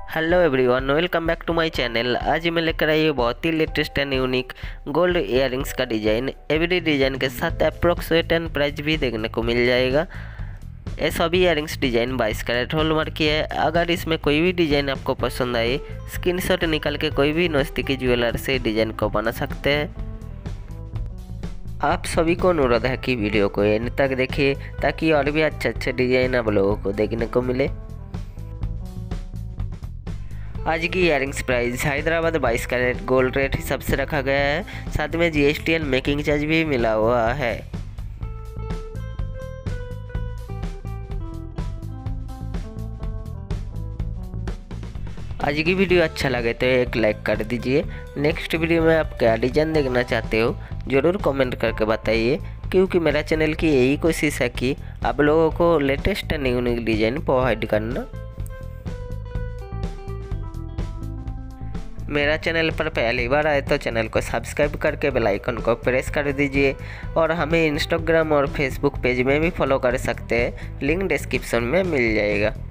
Hello everyone, welcome back to my channel. आज मैं लेकर आई हूँ बहुत ही latest and unique gold earrings का डिज़ाइन। एवरी डिज़ाइन के साथ अप्रोक्सीमेट एंड प्राइस भी देखने को मिल जाएगा। ये सभी इयररिंग्स डिज़ाइन 22 कैरेट हॉलमार्क की है। अगर इसमें कोई भी डिज़ाइन आपको पसंद आए, स्क्रीनशॉट निकाल के कोई भी नज़दीकी ज्वेलर से डिज़ाइन को बना सकते हैं। आप सभी को अनुरोध है कि वीडियो को एंड तक देखिए ताकि और भी अच्छे डिज़ाइन आप लोगों को देखने को मिले। आज की earrings price Hyderabad 22 carat gold rate हिसाब से रखा गया है। साथ में जीएसटी एंड मेकिंग चार्ज भी मिला हुआ है। आज की वीडियो अच्छा लगे तो एक लाइक कर दीजिए। नेक्स्ट वीडियो में आप क्या डिज़ाइन देखना चाहते हो ज़रूर कमेंट करके बताइए, क्योंकि मेरा चैनल की यही कोशिश है कि आप लोगों को latest and unique design provide करना। मेरा चैनल पर पहली बार आए तो चैनल को सब्सक्राइब करके बेल आइकन को प्रेस कर दीजिए और हमें इंस्टाग्राम और फेसबुक पेज में भी फॉलो कर सकते हैं। लिंक डिस्क्रिप्शन में मिल जाएगा।